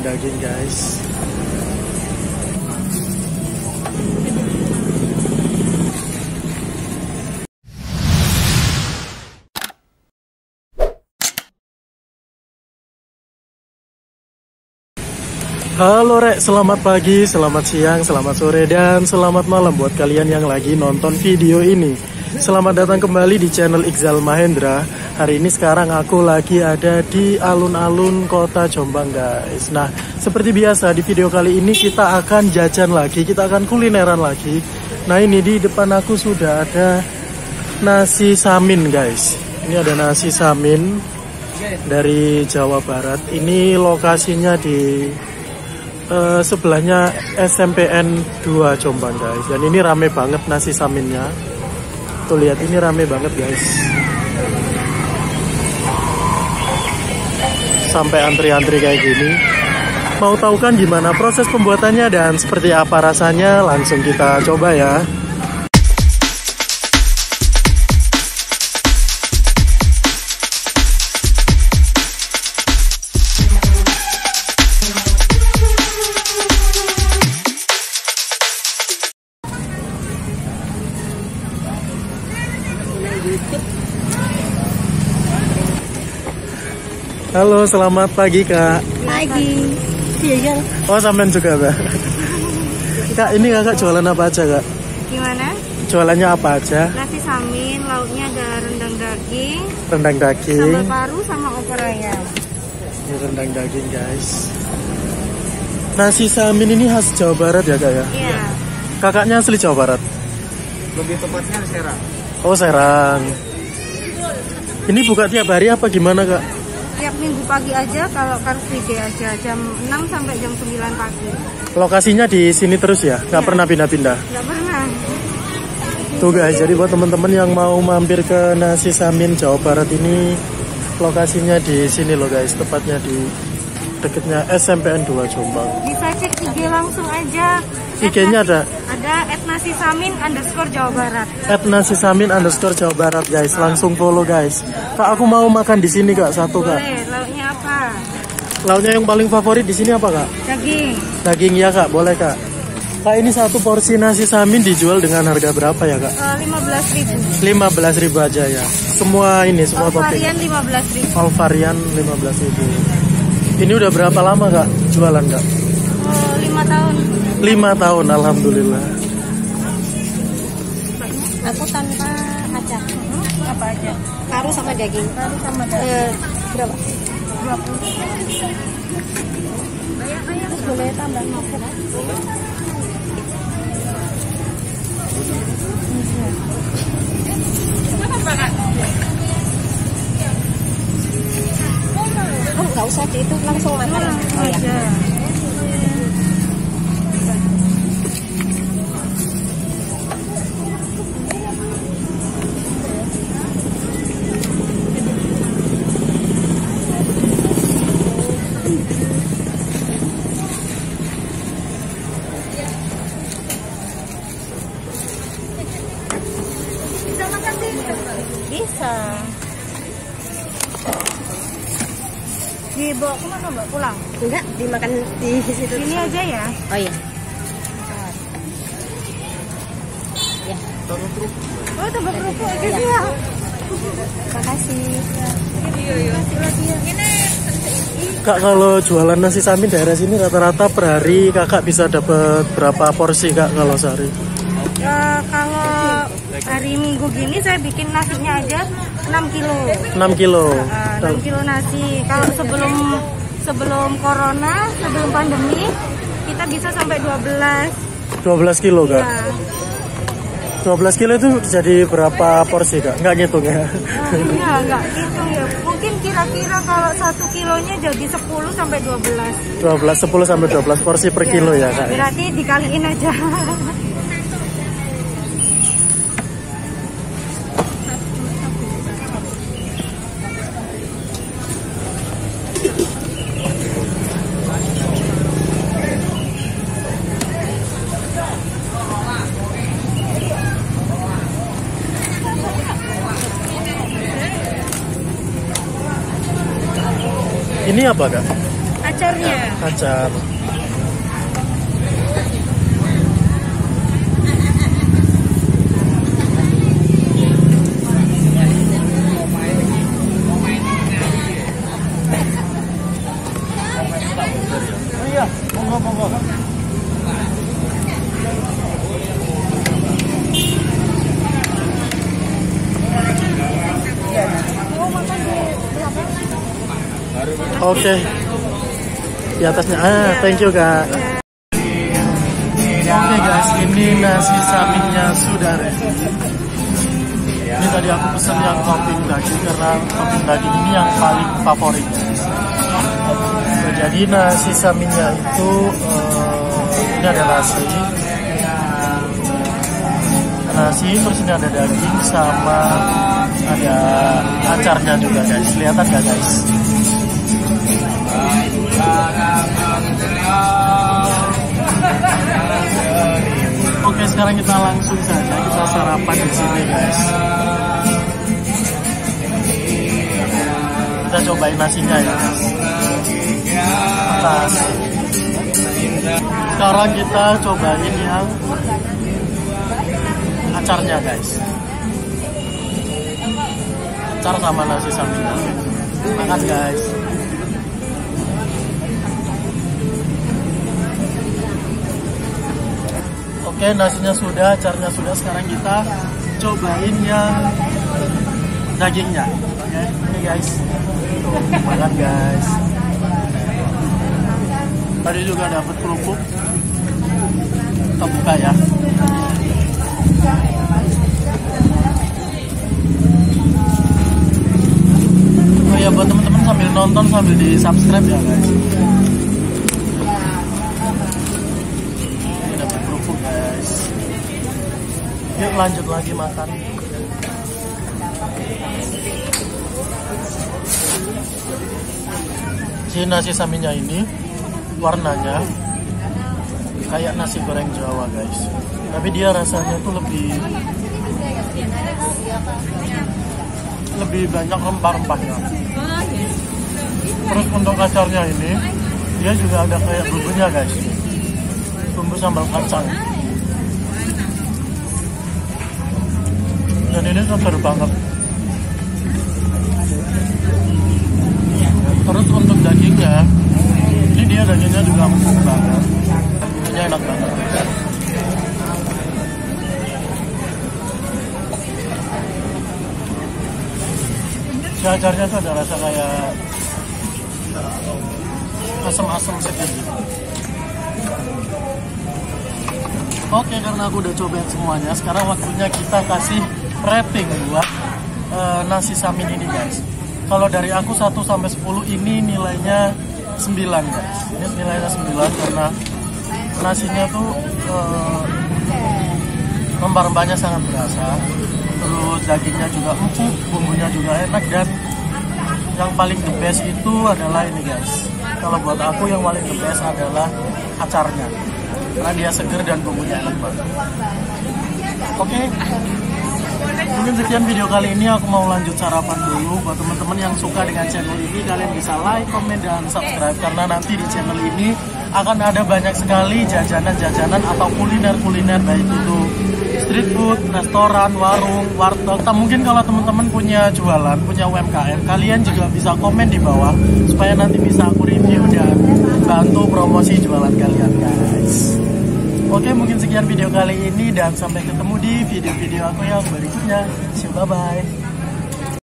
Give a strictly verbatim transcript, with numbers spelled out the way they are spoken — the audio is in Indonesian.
daging guys. Halo Rek, selamat pagi, selamat siang, selamat sore, dan selamat malam buat kalian yang lagi nonton video ini. Selamat datang kembali di channel Iqzal Mahendra. Hari ini sekarang aku lagi ada di alun-alun kota Jombang guys. Nah, seperti biasa di video kali ini kita akan jajan lagi, kita akan kulineran lagi. Nah, ini di depan aku sudah ada nasi samin guys. Ini ada nasi samin dari Jawa Barat. Ini lokasinya di Uh, sebelahnya S M P N dua Jombang guys. Dan ini rame banget nasi saminnya. Tuh lihat, ini rame banget guys. Sampai antri-antri kayak gini. Mau tahu kan gimana proses pembuatannya dan seperti apa rasanya? Langsung kita coba ya. Halo, selamat pagi Kak. Pagi. Iya. Oh, sampean juga Kak. Kak, ini Kakak jualan apa aja Kak? Gimana? Jualannya apa aja? Nasi samin, lauknya ada rendang daging, Rendang daging, sambal paru sama opor ayam. Ini rendang daging guys. Nasi samin ini khas Jawa Barat ya Kak ya? Iya. Kakaknya asli Jawa Barat? Lebih tepatnya Serang. Oh, Serang. Ini buka tiap hari apa gimana Kak? Tiap minggu pagi aja, kalau Car Free Day aja jam enam sampai jam sembilan pagi. Lokasinya di sini terus ya? Nggak Ya. pernah pindah-pindah? Nggak pernah. Tuh guys, jadi buat teman-teman yang mau mampir ke nasi samin Jawa Barat ini, lokasinya di sini loh guys, tepatnya di dekatnya S M P N dua Jombang. Bisa cek I G langsung aja. I G-nya ada? Ada et nasi samin underscore Jawa Barat. et nasi samin underscore Jawa Barat guys, langsung follow guys. Kak, aku mau makan di sini Kak, satu Kak. Boleh, lauknya apa? Lauknya yang paling favorit di sini apa Kak? Daging. Daging ya Kak, boleh Kak. Kak, ini satu porsi nasi samin dijual dengan harga berapa ya Kak? Uh, lima belas ribu. lima belas ribu aja ya. Semua ini, semua All topping. varian lima belas ribu. All varian lima belas ribu. Ini udah berapa lama Kak jualan Kak? Oh, lima tahun. lima tahun, alhamdulillah. Aku tanpa kacang. Hmm? Apa aja? Paru sama daging. Paru sama daging. Eh, berapa? dua puluh. Terus boleh tambah mafuk? Oh, nggak usah itu langsung makan. Oh ya. Bisa. Dibawa kemana Mbak? Pulang? Enggak, dimakan di situ. Ini aja ya? Oh iya. Ya. Oh, tambah kerupuk aja sih ya. Makasih. Iya, iya. Kak, kalau jualan nasi samin daerah sini rata-rata per hari kakak bisa dapat berapa porsi Kak kalau sehari? Uh, kalau hari Minggu gini saya bikin nasinya aja enam kilo. enam kilo. Uh, enam kilo nasi. Kalau sebelum sebelum corona, sebelum pandemi, kita bisa sampai dua belas. dua belas kilo Kak? Ya. dua belas kilo itu jadi berapa porsi Kak? Nggak ngitung ya? Oh, iya, nggak hitung ya. Mungkin kira-kira kalau satu kilonya jadi sepuluh sampai dua belas. dua belas, sepuluh sampai dua belas porsi per kilo ya Kak? Berarti dikaliin aja. Ini apa Kak? acarnya. Acar. Iya, monggo monggo. Oke. Di atasnya. Ah, thank you, Kak. Oke, guys, ini nasi sapinya sudah ready. Ini tadi aku pesen yang topping daging karena topping daging ini yang paling favorit. Jadi nasi saminya itu uh, ini ada nasi, nasi terus ini ada daging sama ada acarnya juga guys. Kelihatan gak guys? Oke, sekarang kita langsung saja kita sarapan di sini guys. Kita cobain nasinya ya guys. Atas. Sekarang kita cobain yang acarnya guys. Acar sama nasi saminya. Makan guys. Oke, nasinya sudah, acarnya sudah. Sekarang kita cobain yang dagingnya. Oke, ini guys. Makan guys. Tadi juga dapat kerupuk. Kita buka ya. Oh ya, buat teman-teman sambil nonton sambil di subscribe ya guys. Ini dapat kerupuk guys. Yuk lanjut lagi makan. Si nasi saminya ini warnanya kayak nasi goreng Jawa guys, tapi dia rasanya tuh lebih lebih banyak rempah-rempahnya. Terus untuk acarnya ini dia juga ada kayak bumbunya guys, bumbu sambal kacang, dan ini seger banget. Terus untuk dagingnya, ini dia dagingnya juga empuk banget, ini enak banget. Si acarnya tuh ada rasa kayak asam-asam sedikit gitu. Oke, karena aku udah cobain semuanya, sekarang waktunya kita kasih rating buat uh, nasi samin ini guys. Kalau dari aku satu sampai sepuluh ini nilainya sembilan guys. Ini nilainya sembilan karena nasinya tuh uh, rempah-rempahnya sangat berasa. Terus dagingnya juga empuk, bumbunya juga enak, dan yang paling the best itu adalah ini guys. Kalau buat aku yang paling the best adalah acarnya, karena dia seger dan bumbunya enak banget. Oke, mungkin sekian video kali ini. Aku mau lanjut sarapan dulu. Buat teman-teman yang suka dengan channel ini, kalian bisa like, komen, dan subscribe, karena nanti di channel ini akan ada banyak sekali jajanan-jajanan atau kuliner-kuliner, baik itu street food, restoran, warung, warteg. Mungkin kalau teman-teman punya jualan, punya U M K M, kalian juga bisa komen di bawah supaya nanti bisa aku review dan bantu promosi jualan kalian guys. Oke, mungkin sekian video kali ini, dan sampai ketemu di video-video aku yang berikutnya. See you, bye-bye.